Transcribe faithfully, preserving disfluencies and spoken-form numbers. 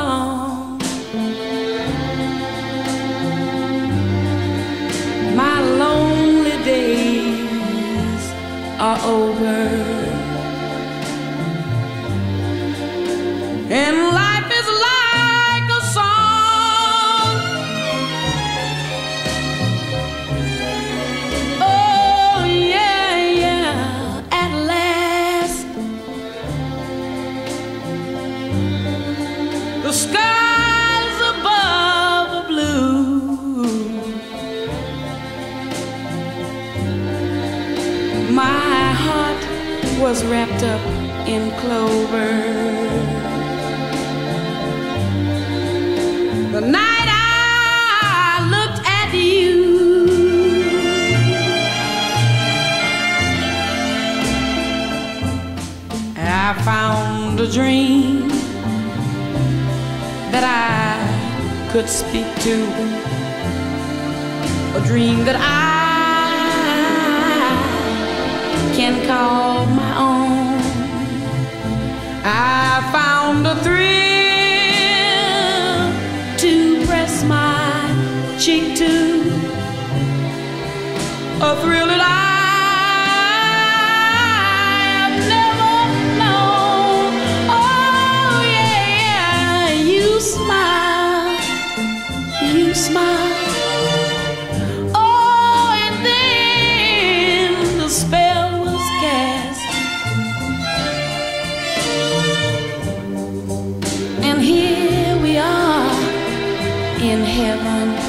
long. My lonely days are over, and life is like a song. Oh yeah, yeah, at last the skies above are blue. My heart was wrapped up in clover the night I looked at you. I found a dream that I could speak to, a dream that I can call my own. I found a thrill to press my cheek to, a thrill that I have never known. Oh yeah, yeah, you smile, you smile. Oh, and then the spell was cast, and here we are in heaven.